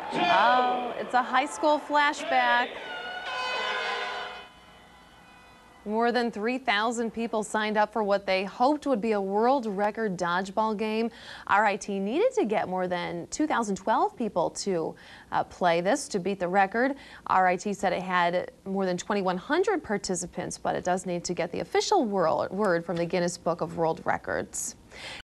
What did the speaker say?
Oh, it's a high school flashback. More than 3,000 people signed up for what they hoped would be a world record dodgeball game. RIT needed to get more than 2,012 people to play this to beat the record. RIT said it had more than 2,100 participants, but it does need to get the official word from the Guinness Book of World Records.